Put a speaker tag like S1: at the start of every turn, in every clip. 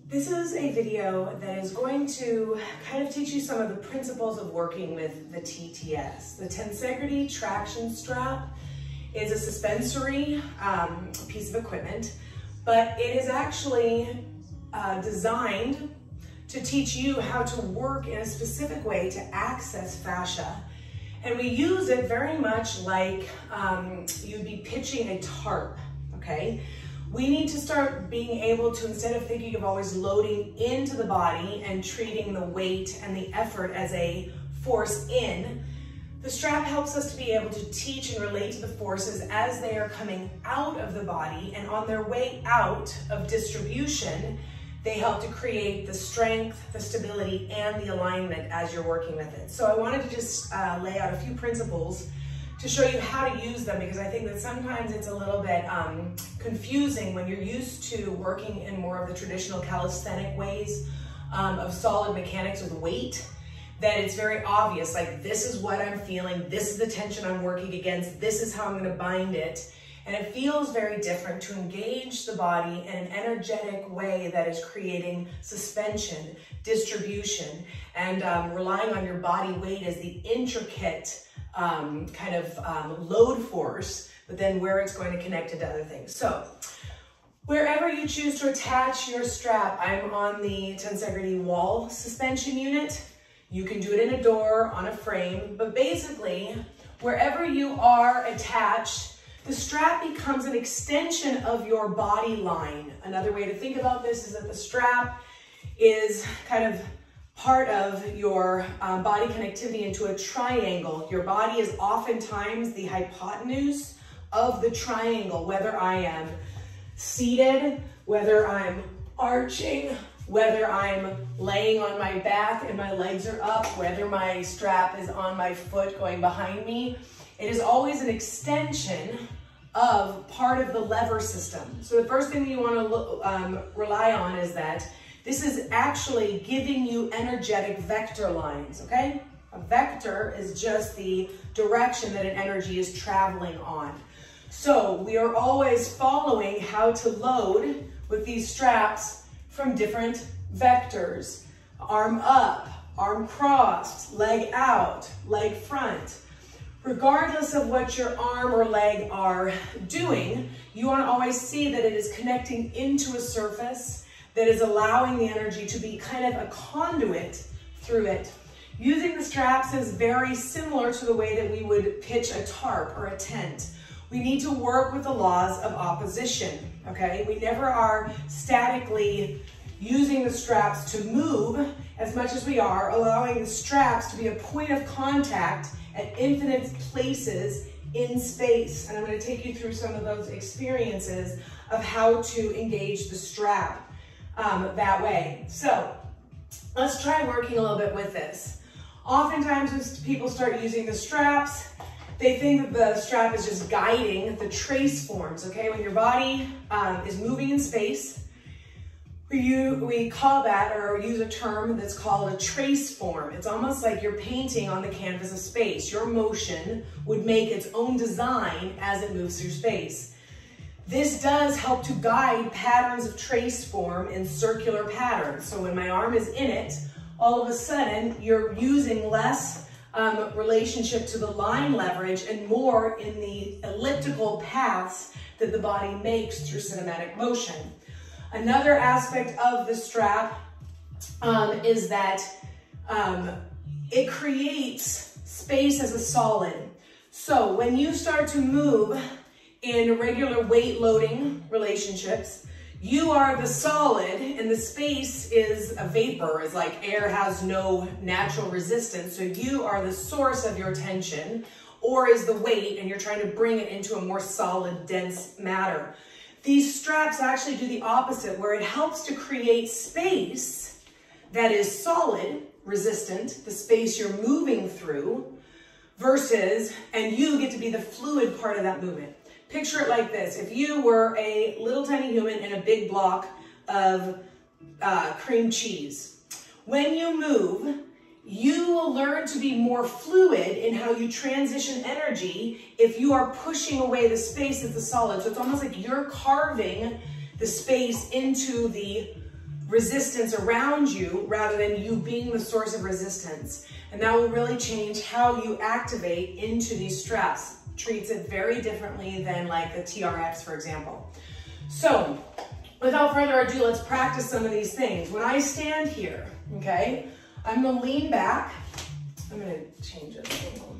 S1: This is a video that is going to kind of teach you some of the principles of working with the TTS. The Tensegrity traction strap is a suspensory piece of equipment, but it is actually designed to teach you how to work in a specific way to access fascia. And we use it very much like you'd be pitching a tarp, okay? We need to start being able to, instead of thinking of always loading into the body and treating the weight and the effort as a force in, the strap helps us to be able to teach and relate to the forces as they are coming out of the body, and on their way out of distribution, they help to create the strength, the stability, and the alignment as you're working with it. So I wanted to just lay out a few principles to show you how to use them, because I think that sometimes it's a little bit confusing when you're used to working in more of the traditional calisthenic ways of solid mechanics with weight, that it's very obvious, like this is what I'm feeling, this is the tension I'm working against, this is how I'm gonna bind it. And it feels very different to engage the body in an energetic way that is creating suspension, distribution, and relying on your body weight as the intricate load force, but then where it's going to connect to other things. So wherever you choose to attach your strap, I'm on the Tensegrity wall suspension unit. You can do it in a door, on a frame, but basically wherever you are attached, the strap becomes an extension of your body line. Another way to think about this is that the strap is kind of part of your body connectivity into a triangle. Your body is oftentimes the hypotenuse of the triangle, whether I am seated, whether I'm arching, whether I'm laying on my back and my legs are up, whether my strap is on my foot going behind me. It is always an extension of part of the lever system. So the first thing that you want to rely on is that this is actually giving you energetic vector lines, okay? A vector is just the direction that an energy is traveling on. So we are always following how to load with these straps from different vectors. Arm up, arm crossed, leg out, leg front. Regardless of what your arm or leg are doing, you want to always see that it is connecting into a surface that is allowing the energy to be kind of a conduit through it. Using the straps is very similar to the way that we would pitch a tarp or a tent. We need to work with the laws of opposition, okay? We never are statically using the straps to move as much as we are allowing the straps to be a point of contact at infinite places in space. And I'm going to take you through some of those experiences of how to engage the strap that way. So let's try working a little bit with this. Oftentimes when people start using the straps, they think that the strap is just guiding the trace forms, okay? When your body is moving in space, we call that, or use a term that's called a trace form. It's almost like you're painting on the canvas of space. Your motion would make its own design as it moves through space. This does help to guide patterns of trace form in circular patterns. So when my arm is in it, all of a sudden you're using less relationship to the line leverage and more in the elliptical paths that the body makes through cinematic motion. Another aspect of the strap is that it creates space as a solid. So when you start to move in regular weight loading relationships, you are the solid and the space is a vapor. It's like air has no natural resistance. So you are the source of your tension, or is the weight, and you're trying to bring it into a more solid, dense matter. These straps actually do the opposite, where it helps to create space that is solid, resistant, the space you're moving through, versus, and you get to be the fluid part of that movement. Picture it like this. If you were a little tiny human in a big block of cream cheese, when you move, you will learn to be more fluid in how you transition energy if you are pushing away the space that's a solid. So it's almost like you're carving the space into the resistance around you rather than you being the source of resistance. And that will really change how you activate into these straps. Treats it very differently than like the TRX, for example. So without further ado, let's practice some of these things. When I stand here, okay, I'm gonna lean back. I'm gonna change it a little.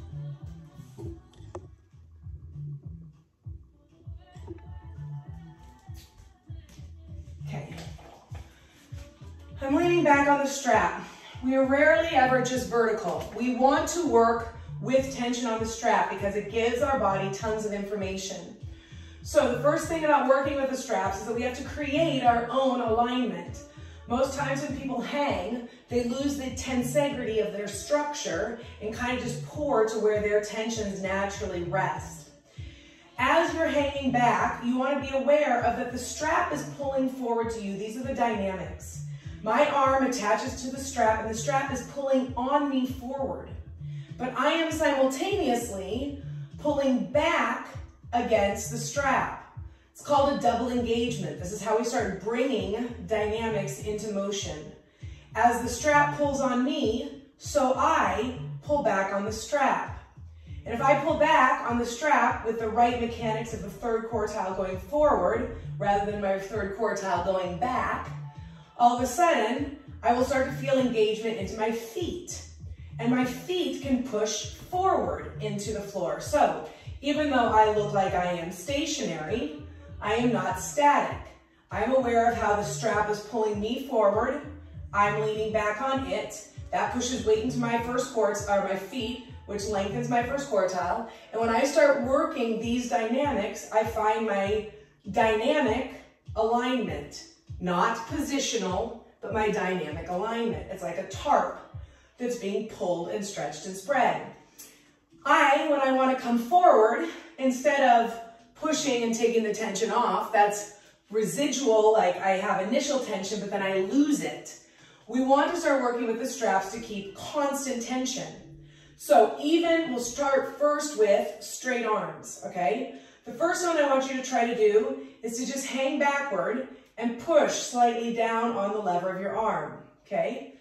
S1: Okay. I'm leaning back on the strap. We are rarely ever just vertical. We want to work with tension on the strap because it gives our body tons of information. So the first thing about working with the straps is that we have to create our own alignment. Most times when people hang, they lose the tensegrity of their structure and kind of just pour to where their tensions naturally rest. As you're hanging back, you want to be aware of that the strap is pulling forward to you. These are the dynamics. My arm attaches to the strap and the strap is pulling on me forward. But I am simultaneously pulling back against the strap. It's called a double engagement. This is how we start bringing dynamics into motion. As the strap pulls on me, so I pull back on the strap. And if I pull back on the strap with the right mechanics of the third quartile going forward, rather than my third quartile going back, all of a sudden, I will start to feel engagement into my feet. And my feet can push forward into the floor. So even though I look like I am stationary, I am not static. I'm aware of how the strap is pulling me forward. I'm leaning back on it. That pushes weight into my first quartile, or my feet, which lengthens my first quartile. And when I start working these dynamics, I find my dynamic alignment, not positional, but my dynamic alignment. It's like a tarp that's being pulled and stretched and spread. When I want to come forward, instead of pushing and taking the tension off, that's residual, like I have initial tension, but then I lose it. We want to start working with the straps to keep constant tension. So we'll start first with straight arms, okay? The first one I want you to try to do is to just hang backward and push slightly down on the lever of your arm, okay?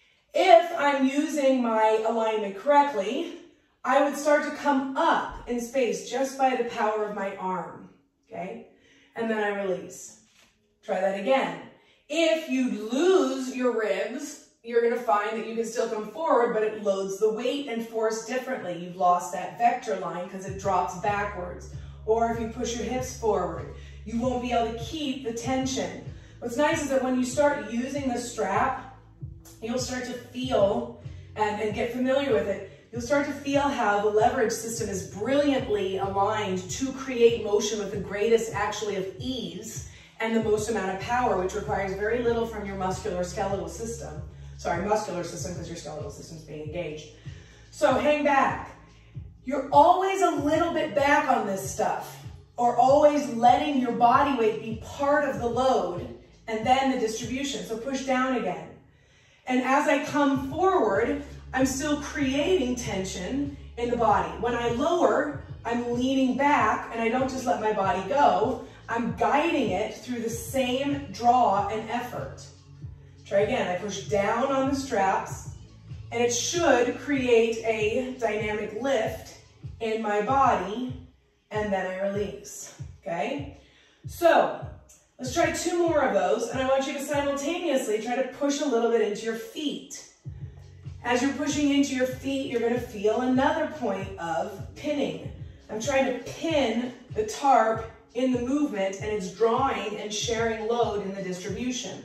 S1: If I'm using my alignment correctly, I would start to come up in space just by the power of my arm, okay? And then I release. Try that again. If you lose your ribs, you're gonna find that you can still come forward, but it loads the weight and force differently. You've lost that vector line because it drops backwards. Or if you push your hips forward, you won't be able to keep the tension. What's nice is that when you start using the strap, you'll start to feel and get familiar with it. You'll start to feel how the leverage system is brilliantly aligned to create motion with the greatest actually of ease and the most amount of power, which requires very little from your musculoskeletal system. Sorry, muscular system, because your skeletal system is being engaged. So hang back. You're always a little bit back on this stuff, or always letting your body weight be part of the load and then the distribution. So push down again. And as I come forward, I'm still creating tension in the body. When I lower, I'm leaning back and I don't just let my body go. I'm guiding it through the same draw and effort. Try again. I push down on the straps and it should create a dynamic lift in my body, and then I release, okay? So let's try 2 more of those, and I want you to simultaneously try to push a little bit into your feet. As you're pushing into your feet, you're gonna feel another point of pinning. I'm trying to pin the tarp in the movement, and it's drawing and sharing load in the distribution.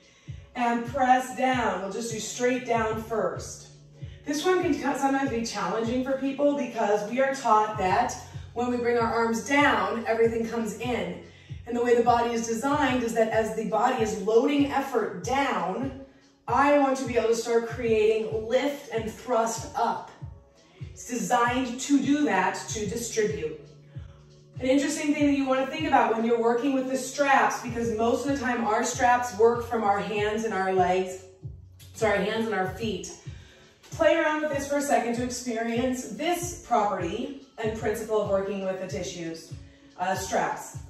S1: And press down. We'll just do straight down first. This one can sometimes be challenging for people because we are taught that when we bring our arms down, everything comes in. And the way the body is designed is that as the body is loading effort down, I want to be able to start creating lift and thrust up. It's designed to do that, to distribute. An interesting thing that you want to think about when you're working with the straps, because most of the time our straps work from our hands and our legs, hands and our feet. Play around with this for a second to experience this property and principle of working with the tissues, straps.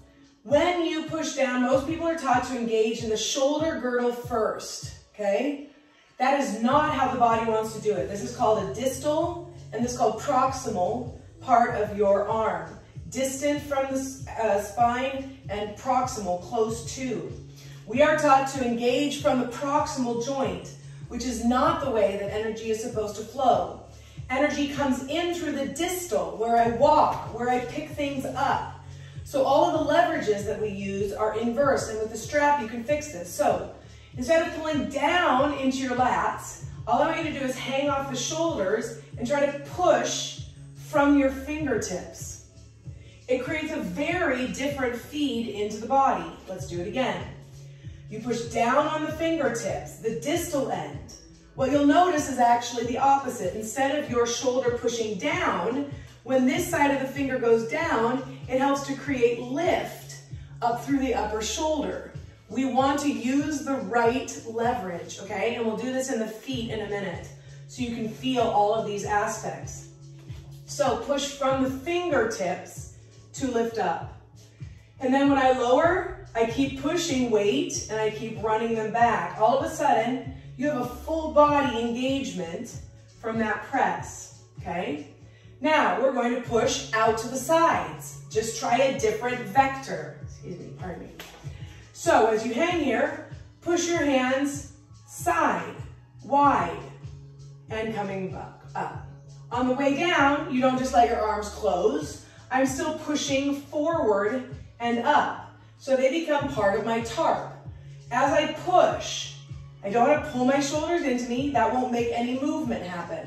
S1: When you push down, most people are taught to engage in the shoulder girdle first, okay? That is not how the body wants to do it. This is called a distal, and this is called proximal part of your arm. Distant from the spine and proximal, close to. We are taught to engage from the proximal joint, which is not the way that energy is supposed to flow. Energy comes in through the distal, where I walk, where I pick things up. So all of the leverages that we use are inverse, and with the strap you can fix this. So instead of pulling down into your lats, all I want you to do is hang off the shoulders and try to push from your fingertips. It creates a very different feed into the body. Let's do it again. You push down on the fingertips, the distal end. What you'll notice is actually the opposite. Instead of your shoulder pushing down, when this side of the finger goes down, it helps to create lift up through the upper shoulder. We want to use the right leverage, okay? And we'll do this in the feet in a minute, so you can feel all of these aspects. So push from the fingertips to lift up. And then when I lower, I keep pushing weight and I keep running them back. All of a sudden, you have a full body engagement from that press, okay? Now, we're going to push out to the sides. Just try a different vector. Excuse me, pardon me. So, as you hang here, push your hands side, wide, and coming back up. On the way down, you don't just let your arms close. I'm still pushing forward and up. So they become part of my tarp. As I push, I don't want to pull my shoulders into me. That won't make any movement happen.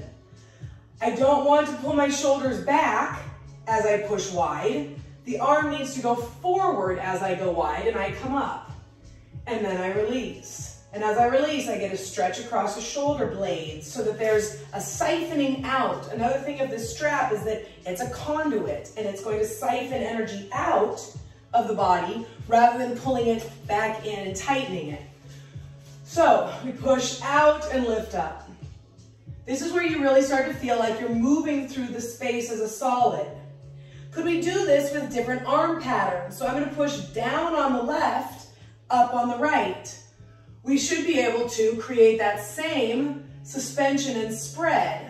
S1: I don't want to pull my shoulders back as I push wide. The arm needs to go forward as I go wide and I come up. And then I release. And as I release, I get a stretch across the shoulder blades so that there's a siphoning out. Another thing of this strap is that it's a conduit and it's going to siphon energy out of the body rather than pulling it back in and tightening it. So we push out and lift up. This is where you really start to feel like you're moving through the space as a solid. Could we do this with different arm patterns? So I'm going to push down on the left, up on the right. We should be able to create that same suspension and spread.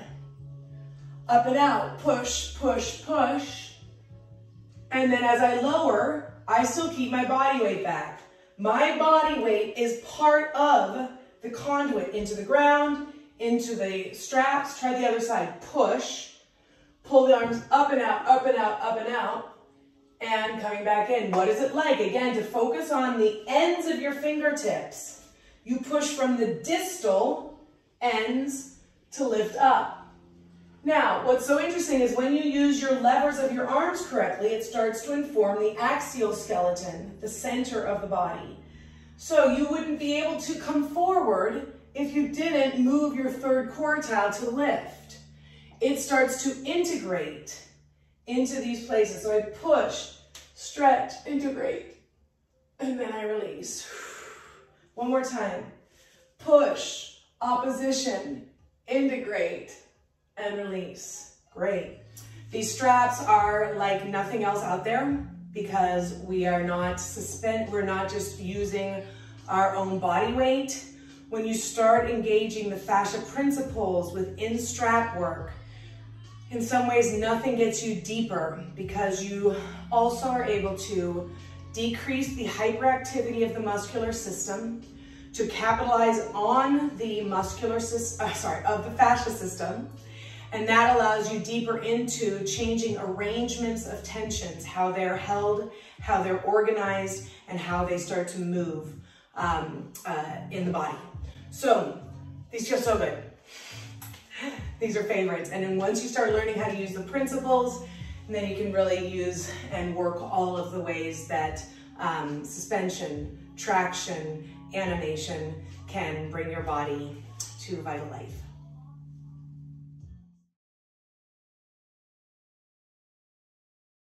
S1: Up and out, push, push, push. And then as I lower, I still keep my body weight back. My body weight is part of the conduit into the ground, into the straps. Try the other side. Push. Pull the arms up and out, up and out, up and out. And coming back in. What is it like? Again, to focus on the ends of your fingertips. You push from the distal ends to lift up. Now, what's so interesting is when you use your levers of your arms correctly, it starts to inform the axial skeleton, the center of the body. So you wouldn't be able to come forward if you didn't move your third quartile to lift. It starts to integrate into these places. So I push, stretch, integrate, and then I release. One more time. Push, opposition, integrate, and release. Great. These straps are like nothing else out there because we are not we're not just using our own body weight. When you start engaging the fascia principles within strap work, in some ways nothing gets you deeper because you also are able to decrease the hyperactivity of the muscular system to capitalize on the muscular system, of the fascia system. And that allows you deeper into changing arrangements of tensions, how they're held, how they're organized, and how they start to move in the body. So these feel so good. These are favorites. And then once you start learning how to use the principles, and then you can really use and work all of the ways that suspension, traction, animation can bring your body to vital life.